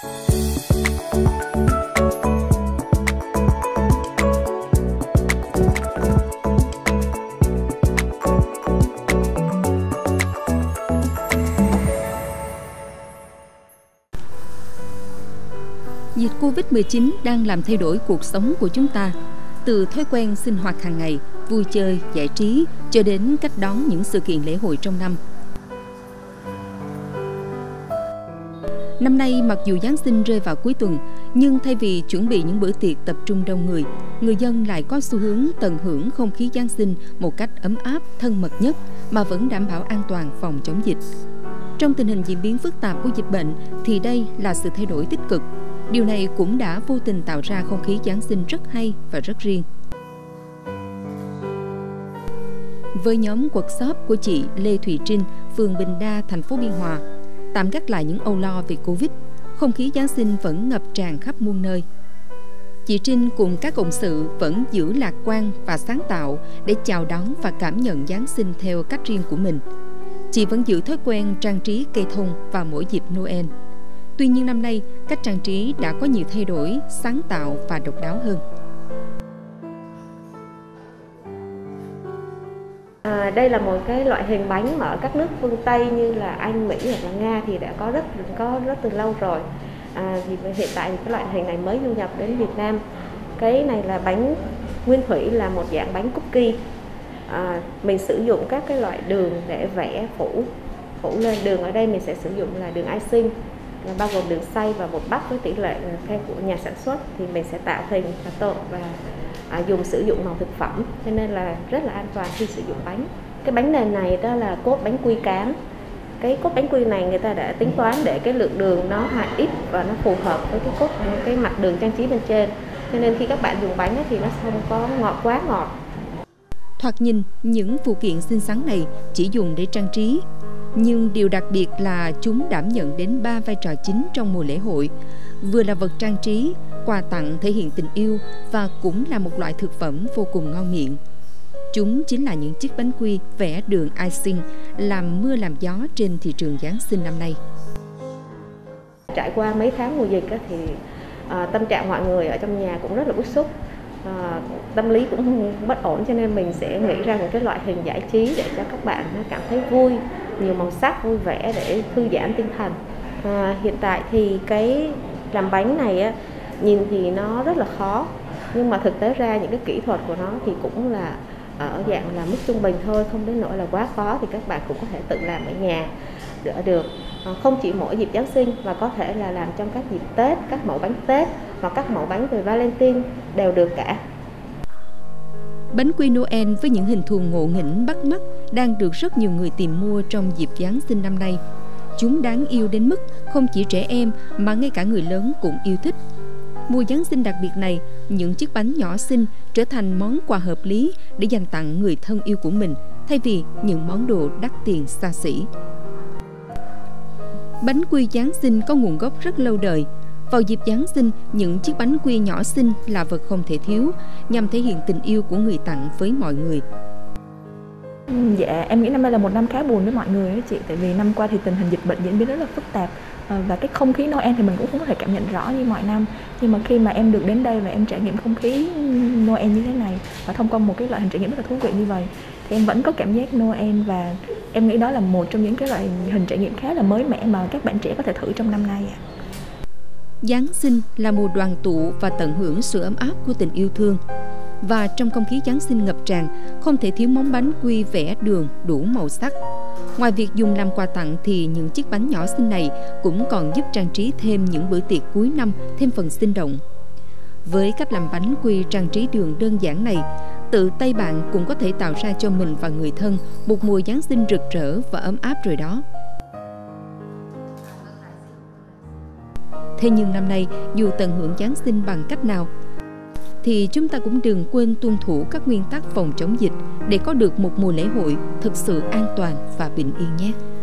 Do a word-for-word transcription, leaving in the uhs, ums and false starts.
Dịch Covid mười chín đang làm thay đổi cuộc sống của chúng ta, từ thói quen sinh hoạt hàng ngày, vui chơi, giải trí, cho đến cách đón những sự kiện lễ hội trong năm. Năm nay, mặc dù Giáng sinh rơi vào cuối tuần, nhưng thay vì chuẩn bị những bữa tiệc tập trung đông người, người dân lại có xu hướng tận hưởng không khí Giáng sinh một cách ấm áp, thân mật nhất mà vẫn đảm bảo an toàn phòng chống dịch. Trong tình hình diễn biến phức tạp của dịch bệnh thì đây là sự thay đổi tích cực. Điều này cũng đã vô tình tạo ra không khí Giáng sinh rất hay và rất riêng. Với nhóm workshop của chị Lê Thùy Trinh, phường Bình Đa, thành phố Biên Hòa, tạm gác lại những âu lo về Covid, không khí Giáng sinh vẫn ngập tràn khắp muôn nơi. Chị Trinh cùng các cộng sự vẫn giữ lạc quan và sáng tạo để chào đón và cảm nhận Giáng sinh theo cách riêng của mình. Chị vẫn giữ thói quen trang trí cây thông vào mỗi dịp Noel. Tuy nhiên năm nay, cách trang trí đã có nhiều thay đổi, sáng tạo và độc đáo hơn. À, đây là một cái loại hình bánh mà ở các nước phương Tây như là Anh, Mỹ hoặc là Nga thì đã có rất có rất từ lâu rồi. À, thì hiện tại thì cái loại hình này mới du nhập đến Việt Nam. Cái này là bánh nguyên thủy, là một dạng bánh cookie. À, mình sử dụng các cái loại đường để vẽ phủ phủ lên. Đường ở đây mình sẽ sử dụng là đường icing, bao gồm đường xay và bột bắp với tỷ lệ theo của nhà sản xuất, thì mình sẽ tạo hình và tô và à, dùng sử dụng màu thực phẩm, cho nên là rất là an toàn khi sử dụng bánh. Cái bánh nền này đó là cốt bánh quy cám. Cái cốt bánh quy này người ta đã tính toán để cái lượng đường nó hạ ít và nó phù hợp với cái cốt cái mặt đường trang trí bên trên, cho nên khi các bạn dùng bánh thì nó không có ngọt quá ngọt. Thoạt nhìn, những phụ kiện xinh xắn này chỉ dùng để trang trí, nhưng điều đặc biệt là chúng đảm nhận đến ba vai trò chính trong mùa lễ hội, vừa là vật trang trí, quà tặng thể hiện tình yêu và cũng là một loại thực phẩm vô cùng ngon miệng. Chúng chính là những chiếc bánh quy vẽ đường icing làm mưa làm gió trên thị trường Giáng sinh năm nay. Trải qua mấy tháng mùa dịch thì à, tâm trạng mọi người ở trong nhà cũng rất là bức xúc. À, tâm lý cũng bất ổn, cho nên mình sẽ nghĩ ra một cái loại hình giải trí để cho các bạn cảm thấy vui, nhiều màu sắc, vui vẻ để thư giãn tinh thần. À, hiện tại thì cái làm bánh này á, nhìn thì nó rất là khó, nhưng mà thực tế ra những cái kỹ thuật của nó thì cũng là ở dạng là mức trung bình thôi, không đến nỗi là quá khó, thì các bạn cũng có thể tự làm ở nhà đỡ được. À, không chỉ mỗi dịp Giáng sinh mà có thể là làm trong các dịp Tết, các mẫu bánh Tết hoặc các mẫu bánh về Valentine đều được cả. Bánh quy Noel với những hình thù ngộ nghĩnh bắt mắt đang được rất nhiều người tìm mua trong dịp Giáng sinh năm nay. Chúng đáng yêu đến mức không chỉ trẻ em mà ngay cả người lớn cũng yêu thích. Mùa Giáng sinh đặc biệt này, những chiếc bánh nhỏ xinh trở thành món quà hợp lý để dành tặng người thân yêu của mình, thay vì những món đồ đắt tiền xa xỉ. Bánh quy Giáng sinh có nguồn gốc rất lâu đời. Vào dịp Giáng sinh, những chiếc bánh quy nhỏ xinh là vật không thể thiếu, nhằm thể hiện tình yêu của người tặng với mọi người. Dạ, em nghĩ năm nay là một năm khá buồn với mọi người đó chị, tại vì năm qua thì tình hình dịch bệnh diễn biến rất là phức tạp, và cái không khí Noel thì mình cũng không có thể cảm nhận rõ như mọi năm. Nhưng mà khi mà em được đến đây và em trải nghiệm không khí Noel như thế này, và thông qua một cái loại hình trải nghiệm rất là thú vị như vậy, thì em vẫn có cảm giác Noel, và em nghĩ đó là một trong những cái loại hình trải nghiệm khá là mới mẻ mà các bạn trẻ có thể thử trong năm nay ạ. Giáng sinh là mùa đoàn tụ và tận hưởng sự ấm áp của tình yêu thương. Và trong không khí Giáng sinh ngập tràn, không thể thiếu món bánh quy vẽ đường đủ màu sắc. Ngoài việc dùng làm quà tặng thì những chiếc bánh nhỏ xinh này cũng còn giúp trang trí thêm những bữa tiệc cuối năm thêm phần sinh động. Với cách làm bánh quy trang trí đường đơn giản này, tự tay bạn cũng có thể tạo ra cho mình và người thân một mùa Giáng sinh rực rỡ và ấm áp rồi đó. Thế nhưng năm nay, dù tận hưởng Giáng sinh bằng cách nào, thì chúng ta cũng đừng quên tuân thủ các nguyên tắc phòng chống dịch để có được một mùa lễ hội thực sự an toàn và bình yên nhé.